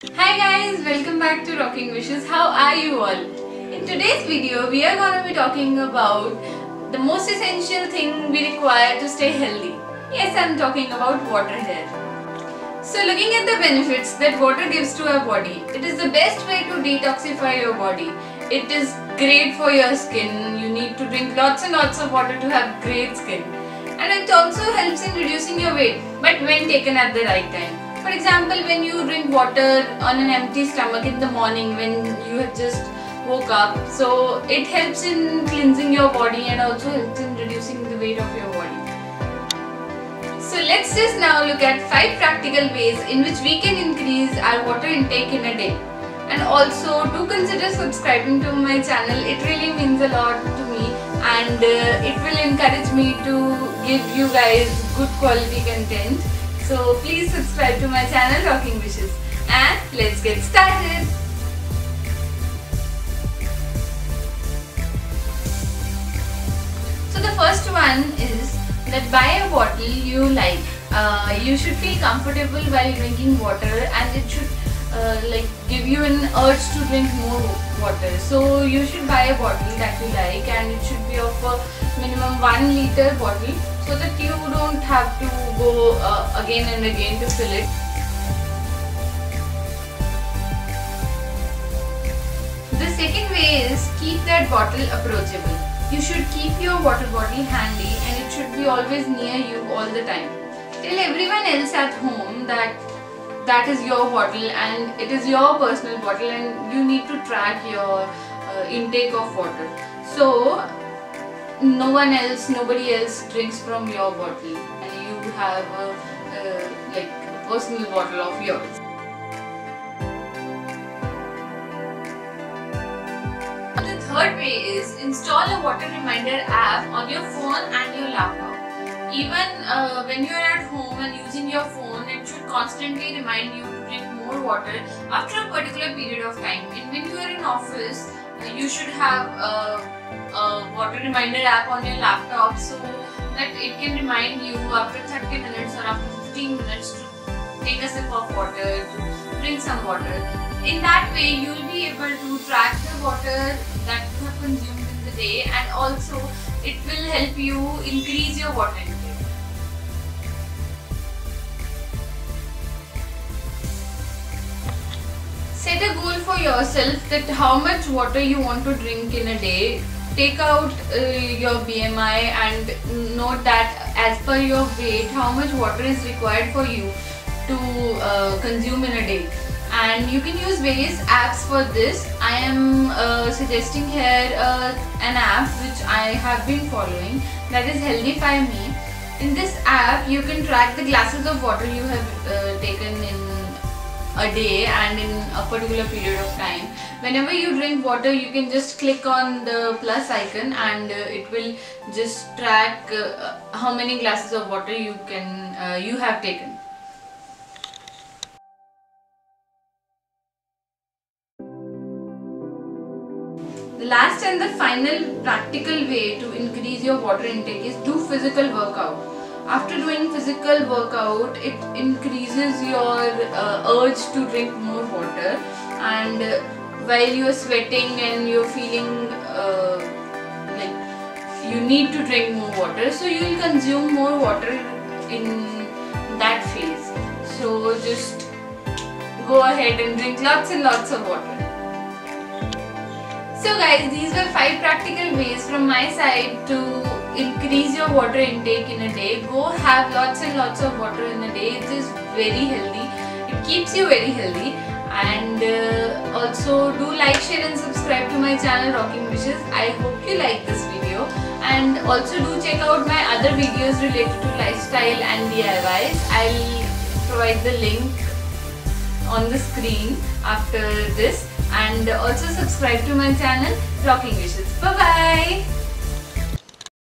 Hi guys, welcome back to Rocking Wishes. How are you all? In today's video, we are going to be talking about the most essential thing we require to stay healthy. Yes, I'm talking about water here. So looking at the benefits that water gives to our body, it is the best way to detoxify your body. It is great for your skin. You need to drink lots and lots of water to have great skin. And it also helps in reducing your weight, but when taken at the right time. For example, when you drink water on an empty stomach in the morning when you have just woke up, so it helps in cleansing your body and also helps in reducing the weight of your body. So let's just now look at 5 practical ways in which we can increase our water intake in a day. And also do consider subscribing to my channel. It really means a lot to me and it will encourage me to give you guys good quality content. So please subscribe to my channel Rocking Wishes and let's get started. So the first one is that buy a bottle you like. You should feel comfortable while drinking water and it should give you an urge to drink more water. So you should buy a bottle that you like and it should be of a minimum 1 liter bottle so that you don't have to go again and again to fill it. The second way is keep that bottle approachable. You should keep your water bottle handy and it should be always near you all the time. Tell everyone else at home that is your bottle and it is your personal bottle and you need to track your intake of water. So nobody else drinks from your bottle and you have a personal bottle of yours. The third way is install a water reminder app on your phone and your laptop. Even when you are at home and using your phone, it should constantly remind you to drink more water after a particular period of time. And when you are in office, you should have a water reminder app on your laptop so that it can remind you after 30 minutes or after 15 minutes to take a sip of water, to drink some water. In that way, you will be able to track the water that you have consumed in the day and also it will help you increase your water intake. Set a goal for yourself that how much water you want to drink in a day. Take out your BMI and note that as per your weight how much water is required for you to consume in a day. And you can use various apps for this. I am suggesting here an app which I have been following, that is Healthify Me. In this app you can track the glasses of water you have taken in a day and in a particular period of time. Whenever you drink water, you can just click on the plus icon and it will just track how many glasses of water you have taken. The last and the final practical way to increase your water intake is do physical workout. After doing physical workout, it increases your urge to drink more water, and while you are sweating and you're feeling like you need to drink more water, so you will consume more water in that phase. So just go ahead and drink lots and lots of water. So guys, these were 5 practical ways from my side to increase your water intake in a day. Go have lots and lots of water in a day. It is very healthy. It keeps you very healthy. And also do like, share and subscribe to my channel Rocking Wishes. I hope you like this video. And also do check out my other videos related to lifestyle and DIYs. I'll provide the link on the screen after this. And also subscribe to my channel Rocking Wishes. Bye bye.